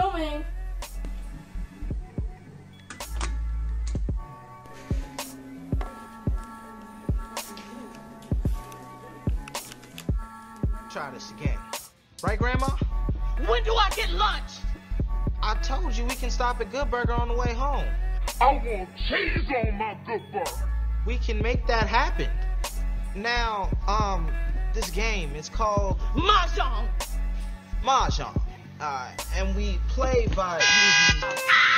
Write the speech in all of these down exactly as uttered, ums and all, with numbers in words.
filming. Try this again. Right, Grandma? When do I get lunch? I told you we can stop at Good Burger on the way home. I want cheese on my Good Burger. We can make that happen. Now, um, this game, it's called Mahjong. Mahjong. Uh, and we play by using...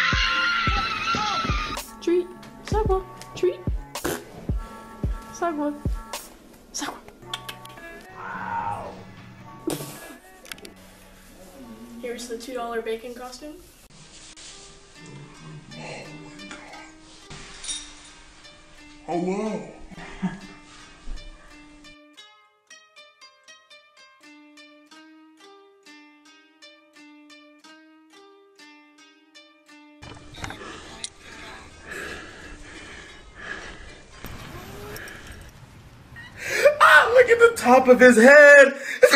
Treat. Sidewalk. Treat. Sidewalk. Sidewalk. Wow. Here's the two dollar bacon costume. Hello. Ah, look at the top of his head.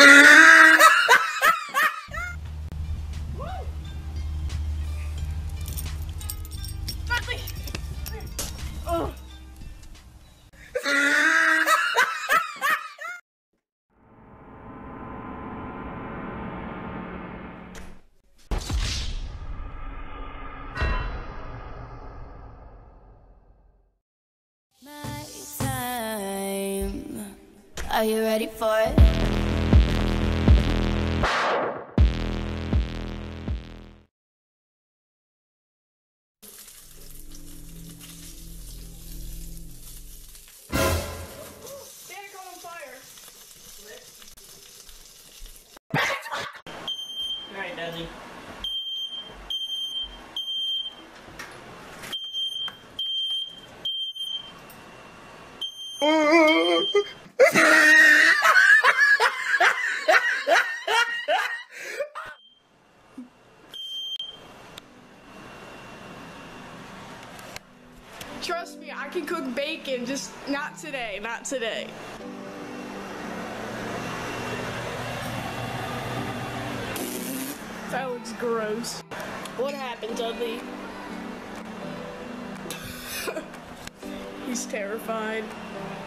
Oh. My time. Are you ready for it? Alright, Desi. Trust me, I can cook bacon, just not today, not today. That looks gross. What happened, Dudley? He's terrified.